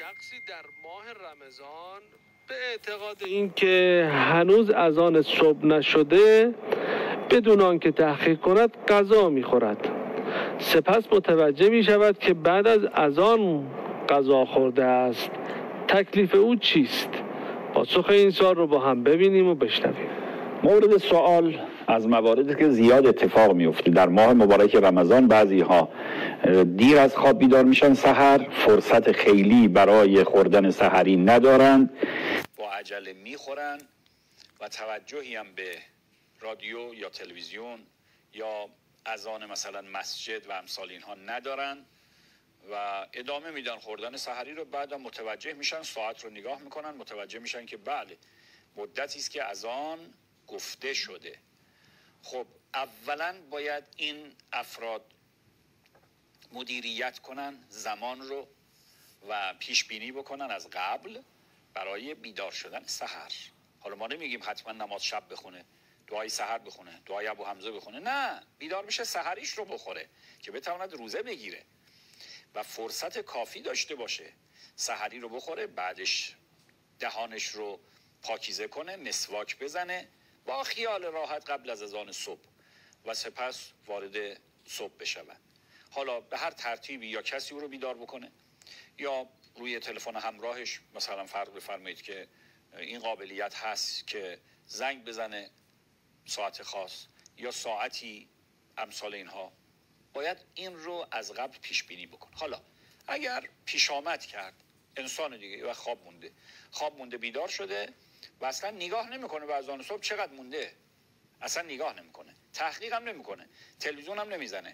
شخصی در ماه رمضان به اعتقاد اینکه هنوز اذان صبح نشده بدون آنکه تحقیق کند غذا می‌خورد. سپس متوجه می‌شود که بعد از اذان غذا خورده است. تکلیف او چیست؟ پاسخ این سوال رو با هم ببینیم و بشنویم. مورد سوال از مواردی که زیاد اتفاق میفته در ماه مبارک رمضان. بعضی ها دیر از خواب بیدار میشن، سحر فرصت خیلی برای خوردن سحری ندارند، با عجله میخورن و توجهی هم به رادیو یا تلویزیون یا اذان مثلا مسجد و امثال اینها ندارن و ادامه میدن خوردن سحری رو. بعدم متوجه میشن، ساعت رو نگاه میکنن، متوجه میشن که بله مدتی است که اذان گفته شده. خب اولا باید این افراد مدیریت کنن زمان رو و پیش بینی بکنن از قبل برای بیدار شدن سحر. حالا ما نمیگیم حتما نماز شب بخونه، دعای سحر بخونه، دعای ابو حمزه بخونه، نه، بیدار بشه سحریش رو بخوره که بتواند روزه بگیره و فرصت کافی داشته باشه. سحری رو بخوره، بعدش دهانش رو پاکیزه کنه، مسواک بزنه با خیال راحت قبل از اذان صبح و سپس وارد صبح بشود. حالا به هر ترتیبی یا کسی او رو بیدار بکنه یا روی تلفن همراهش مثلا فرض بفرمایید که این قابلیت هست که زنگ بزنه ساعت خاص یا ساعتی امثال اینها، باید این رو از قبل پیش بینی بکن. حالا اگر پیش آمد کرد انسان دیگه و خواب مونده بیدار شده و اصلا نگاه نمیکنه به اذان صبح چقدر مونده، اصلا نگاه نمیکنه، تحقیق هم نمیکنه، تلویزیون هم نمیزنه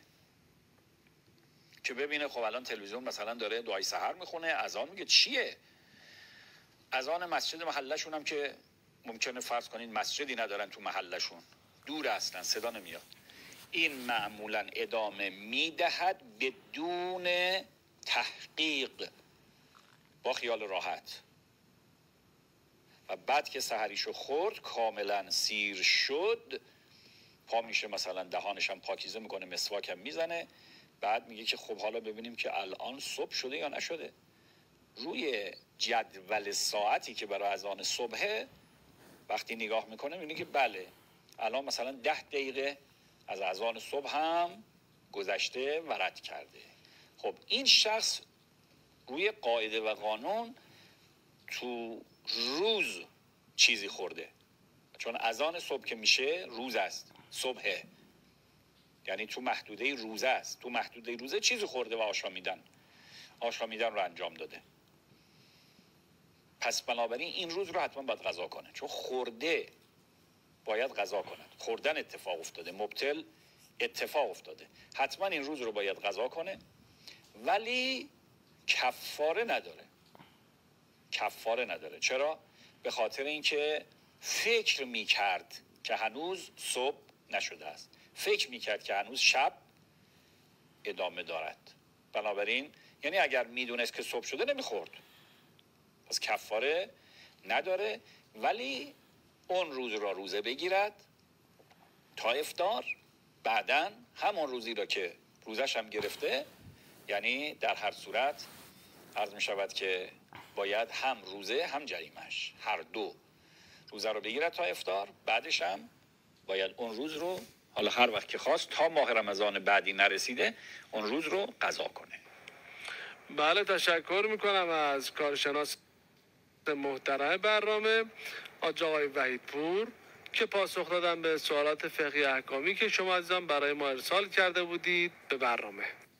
که ببینه خب الان تلویزیون مثلا داره دعای سحر میخونه، اذان میگه چیه. اذان مسجد محلشون هم که ممکنه فرض کنین مسجدی ندارن تو محلشون، دور اصلا صدا نمیاد، این معمولا ادامه میدهد بدون تحقیق با خیال راحت و بعد که سحریشو خورد کاملا سیر شد پا میشه مثلا دهانش هم پاکیزه میکنه، مسواک هم میزنه، بعد میگه که خب حالا ببینیم که الان صبح شده یا نشده. روی جدول ساعتی که برای اذان صبحه وقتی نگاه میکنه میبینه که بله الان مثلا 10 دقیقه از اذان صبح هم گذشته و رد کرده. خب این شخص روی قاعده و قانون تو روز چیزی خورده، چون اذان صبح که میشه روز است، صبحه، یعنی تو محدوده روزه است، تو محدوده روزه چیزی خورده و آشامیدن رو انجام داده. پس بنابراین این روز رو حتما باید قضا کنه، چون خورده باید قضا کند، خوردن اتفاق افتاده، مبتل اتفاق افتاده، حتما این روز رو باید قضا کنه، ولی کفاره نداره. چرا؟ به خاطر اینکه فکر میکرد که هنوز صبح نشده است، فکر میکرد که هنوز شب ادامه دارد. بنابراین یعنی اگر میدونست که صبح شده نمیخورد، پس کفاره نداره، ولی اون روز را روزه بگیرد تا افطار، بعداً همون روزی را که روزش هم گرفته، یعنی در هر صورت عرض می شود که باید هم روزه هم جریمش هر دو روزه رو بگیرد تا افطار، بعدش هم باید اون روز رو حالا هر وقت که خواست تا ماه رمضان بعدی نرسیده اون روز رو قضا کنه. بله، تشکر میکنم از کارشناس محترم برنامه آقای وحیدپور که پاسخ دادن به سوالات فقهی احکامی که شما عزیزان برای ما ارسال کرده بودید به برنامه.